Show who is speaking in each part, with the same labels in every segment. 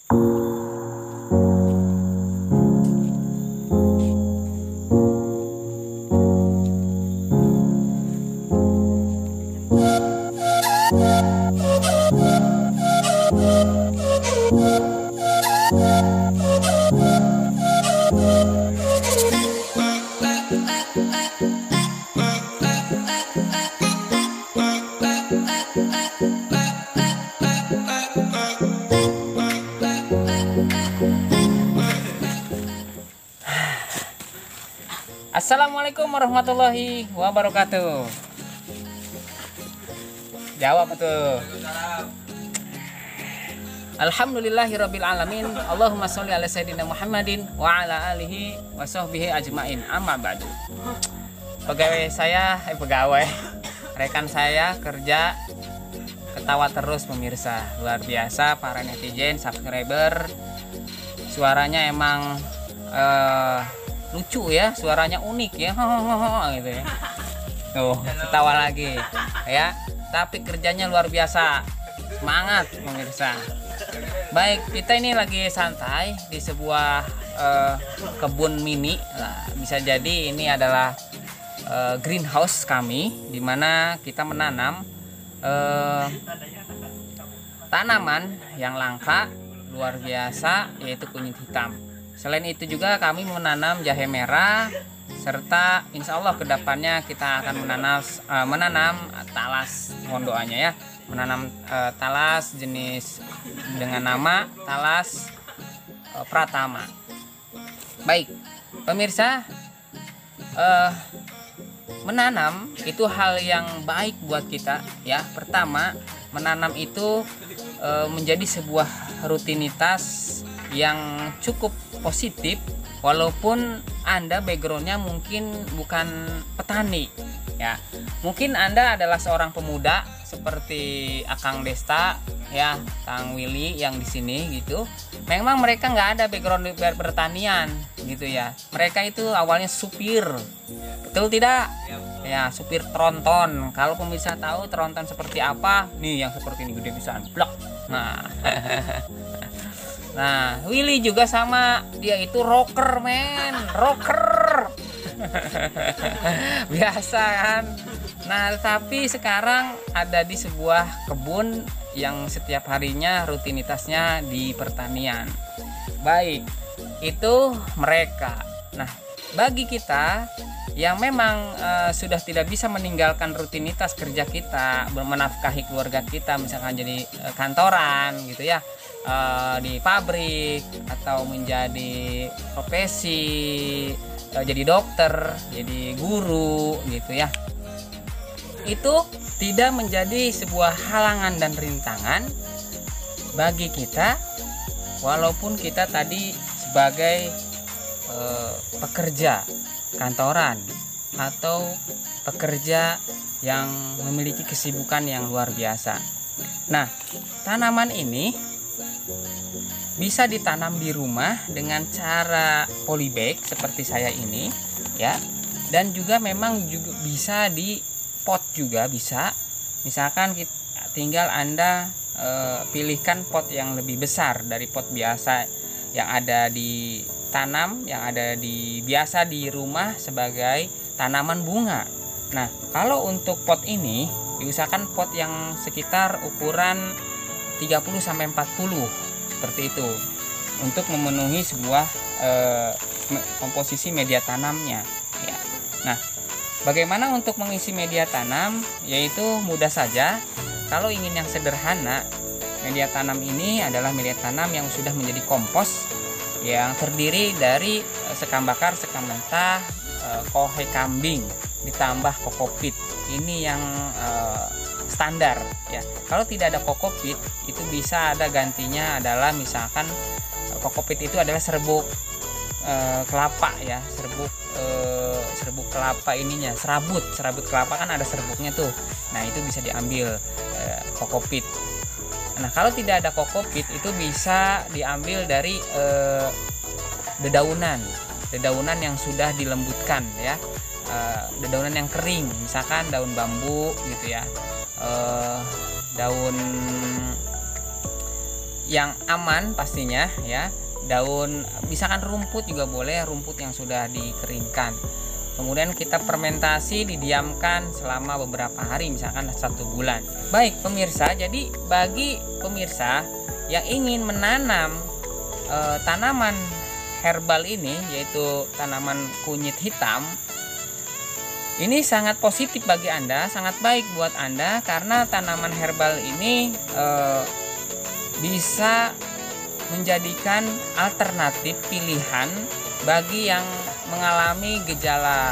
Speaker 1: Assalamualaikum warahmatullahi wabarakatuh. Jawab tuh. Alhamdulillahirabbil alamin. Allahumma sholli ala sayyidina Muhammadin wa ala alihi wa sahbihi ajmain. Amma ba'du. Rekan saya kerja ketawa terus pemirsa. Luar biasa para netizen, subscriber. Suaranya emang lucu ya, suaranya unik ya, gitu ya. Tuh, ketawa lagi ya, tapi kerjanya luar biasa. Semangat pemirsa. Baik, kita ini lagi santai di sebuah kebun mini. Nah, bisa jadi ini adalah greenhouse kami, dimana kita menanam tanaman yang langka luar biasa, yaitu kunyit hitam. Selain itu juga kami menanam jahe merah, serta insya Allah kedepannya kita akan menanam talas. Mohon doanya ya, menanam talas jenis dengan nama talas Pratama. Baik pemirsa, menanam itu hal yang baik buat kita ya. Pertama, menanam itu menjadi sebuah rutinitas yang cukup positif, walaupun Anda backgroundnya mungkin bukan petani ya. Mungkin Anda adalah seorang pemuda seperti Akang Desta ya, Kang Willy yang di sini gitu. Memang mereka nggak ada background pertanian gitu ya. Mereka itu awalnya supir, betul tidak? Ya, supir tronton. Kalau pemirsa tahu tronton seperti apa, nih yang seperti ini gede pisan, blok. Nah, Willy juga sama, dia itu rocker men, rocker. Biasa kan. Nah, tapi sekarang ada di sebuah kebun yang setiap harinya rutinitasnya di pertanian. Baik, itu mereka. Nah, bagi kita yang memang sudah tidak bisa meninggalkan rutinitas kerja kita, menafkahi keluarga kita, misalkan jadi kantoran gitu ya, di pabrik, atau menjadi profesi, jadi dokter, jadi guru gitu ya, itu tidak menjadi sebuah halangan dan rintangan bagi kita, walaupun kita tadi sebagai pekerja kantoran atau pekerja yang memiliki kesibukan yang luar biasa. Nah, tanaman ini bisa ditanam di rumah dengan cara polybag seperti saya ini ya, dan juga memang juga bisa di pot juga bisa. Misalkan kita tinggal Anda pilihkan pot yang lebih besar dari pot biasa yang ada di tanam, yang ada di biasa di rumah sebagai tanaman bunga. Nah, kalau untuk pot ini diusahakan pot yang sekitar ukuran 30 sampai 40 seperti itu, untuk memenuhi sebuah komposisi media tanamnya ya. Nah, bagaimana untuk mengisi media tanam? Yaitu mudah saja. Kalau ingin yang sederhana, media tanam ini adalah media tanam yang sudah menjadi kompos, yang terdiri dari sekam bakar, sekam mentah, kohe kambing, ditambah kokopit. Ini yang standar ya. Kalau tidak ada kokopit, itu bisa ada gantinya adalah misalkan kokopit itu adalah serbuk kelapa ya, serbuk kelapa ininya, serabut kelapa kan ada serbuknya tuh. Nah, itu bisa diambil kokopit. Nah, kalau tidak ada kokopit, itu bisa diambil dari dedaunan yang sudah dilembutkan ya, dedaunan yang kering, misalkan daun bambu gitu ya, daun yang aman pastinya ya. Daun, misalkan rumput juga boleh, rumput yang sudah dikeringkan. Kemudian kita fermentasi, didiamkan selama beberapa hari, misalkan 1 bulan. Baik pemirsa, jadi bagi pemirsa yang ingin menanam tanaman herbal ini, yaitu tanaman kunyit hitam, ini sangat positif bagi Anda, sangat baik buat Anda, karena tanaman herbal ini bisa menjadikan alternatif pilihan bagi yang mengalami gejala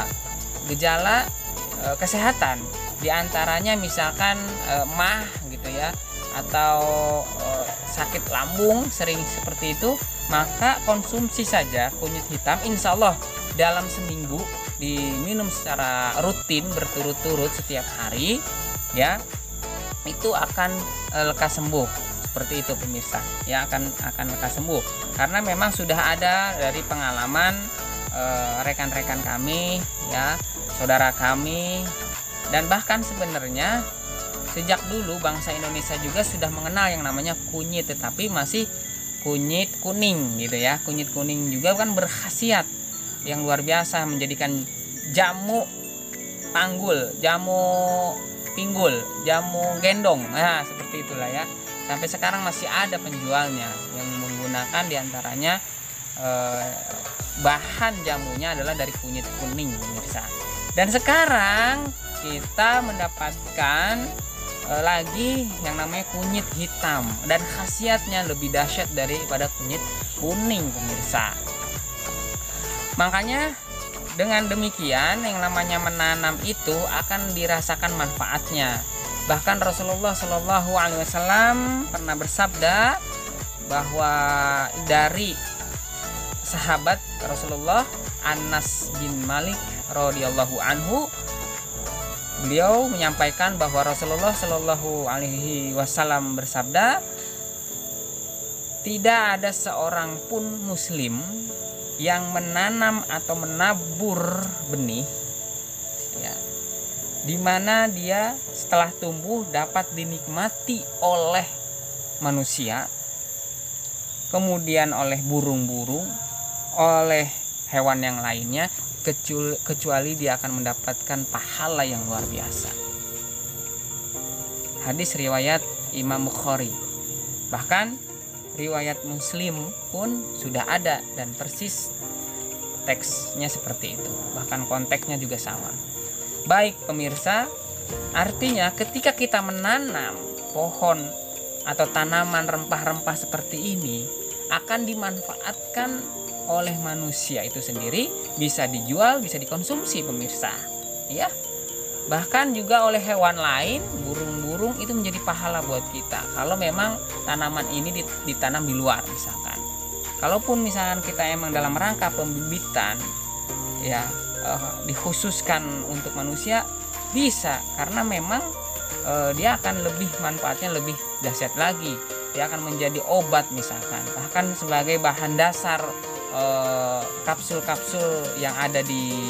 Speaker 1: kesehatan, diantaranya misalkan mah gitu ya, atau sakit lambung sering seperti itu. Maka konsumsi saja kunyit hitam, insya Allah dalam seminggu diminum secara rutin berturut-turut setiap hari ya, itu akan lekas sembuh. Seperti itu pemirsa ya, akan lekas sembuh, karena memang sudah ada dari pengalaman rekan-rekan kami ya, saudara kami, dan bahkan sebenarnya sejak dulu bangsa Indonesia juga sudah mengenal yang namanya kunyit, tetapi masih kunyit kuning gitu ya. Kunyit kuning juga kan berkhasiat yang luar biasa, menjadikan jamu panggul, jamu pinggul, jamu gendong, nah seperti itulah ya. Sampai sekarang masih ada penjualnya yang menggunakan diantaranya bahan jamunya adalah dari kunyit kuning pemirsa. Dan sekarang kita mendapatkan lagi yang namanya kunyit hitam, dan khasiatnya lebih dahsyat daripada kunyit kuning pemirsa. Makanya dengan demikian yang namanya menanam itu akan dirasakan manfaatnya. Bahkan Rasulullah Shallallahu Alaihi Wasallam pernah bersabda bahwa dari sahabat Rasulullah Anas bin Malik radhiyallahu anhu, beliau menyampaikan bahwa Rasulullah Shallallahu Alaihi Wasallam bersabda, tidak ada seorang pun muslim yang menanam atau menabur benih ya, di mana dia setelah tumbuh dapat dinikmati oleh manusia, kemudian oleh burung-burung, oleh hewan yang lainnya, kecuali dia akan mendapatkan pahala yang luar biasa. Hadis riwayat Imam Bukhari. Bahkan riwayat Muslim pun sudah ada, dan persis teksnya seperti itu, bahkan konteksnya juga sama. Baik pemirsa, artinya ketika kita menanam pohon atau tanaman rempah-rempah seperti ini akan dimanfaatkan oleh manusia itu sendiri, bisa dijual, bisa dikonsumsi pemirsa ya. Bahkan juga oleh hewan lain, burung-burung, itu menjadi pahala buat kita kalau memang tanaman ini ditanam di luar misalkan. Kalaupun misalkan kita emang dalam rangka pembibitan ya, dikhususkan untuk manusia, bisa, karena memang dia akan lebih, manfaatnya lebih dahsyat lagi. Dia akan menjadi obat misalkan, bahkan sebagai bahan dasar kapsul-kapsul yang ada di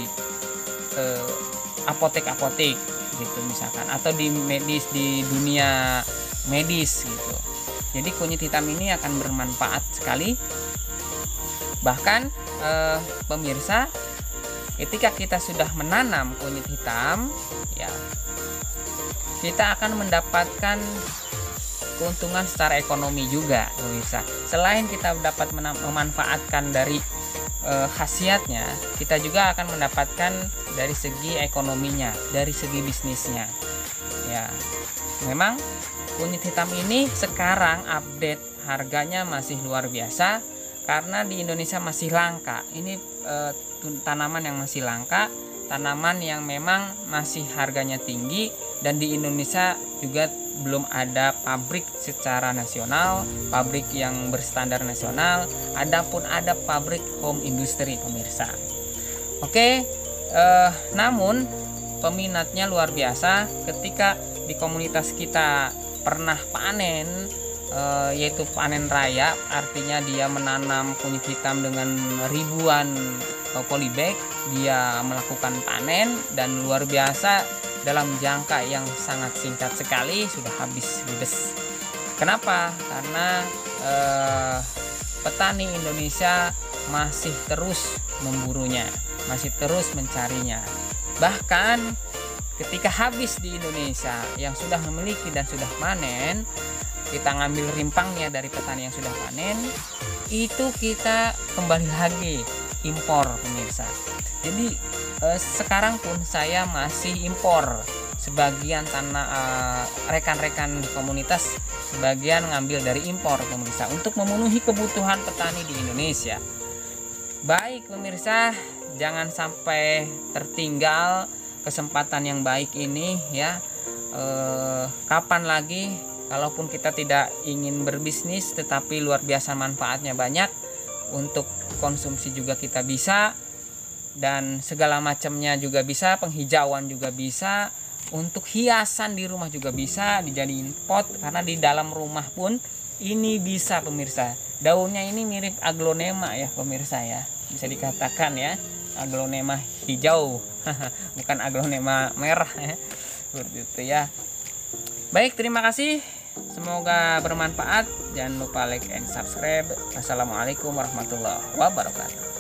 Speaker 1: apotek-apotek gitu misalkan, atau di dunia medis gitu. Jadi kunyit hitam ini akan bermanfaat sekali. Bahkan pemirsa, ketika kita sudah menanam kunyit hitam ya, kita akan mendapatkan keuntungan secara ekonomi juga pemirsa. Selain kita dapat memanfaatkan dari khasiatnya, kita juga akan mendapatkan dari segi ekonominya, dari segi bisnisnya ya. Memang kunyit hitam ini sekarang update harganya masih luar biasa, karena di Indonesia masih langka. Ini tanaman yang masih langka, tanaman yang memang masih harganya tinggi, dan di Indonesia juga belum ada pabrik secara nasional, pabrik yang berstandar nasional. Adapun ada pabrik home industry pemirsa. Oke, namun peminatnya luar biasa. Ketika di komunitas kita pernah panen, yaitu panen raya, artinya dia menanam kunyit hitam dengan ribuan polybag, dia melakukan panen, dan luar biasa dalam jangka yang sangat singkat sekali sudah habis ludes. Kenapa? Karena petani Indonesia masih terus memburunya, masih terus mencarinya. Bahkan ketika habis di Indonesia yang sudah memiliki dan sudah panen, kita ngambil rimpangnya dari petani yang sudah panen, itu kita kembali lagi impor, pemirsa. Jadi sekarang pun saya masih impor sebagian tanah, rekan-rekan di komunitas sebagian ngambil dari impor, pemirsa, untuk memenuhi kebutuhan petani di Indonesia. Baik pemirsa, jangan sampai tertinggal kesempatan yang baik ini ya. Kapan lagi, kalaupun kita tidak ingin berbisnis tetapi luar biasa manfaatnya banyak, untuk konsumsi juga kita bisa, dan segala macamnya juga bisa, penghijauan juga bisa, untuk hiasan di rumah juga bisa dijadiin pot, karena di dalam rumah pun ini bisa, pemirsa. Daunnya ini mirip aglonema ya pemirsa ya, bisa dikatakan ya aglonema hijau bukan aglonema merah ya, seperti itu ya. Baik, terima kasih, semoga bermanfaat. Jangan lupa like and subscribe. Assalamualaikum warahmatullahi wabarakatuh.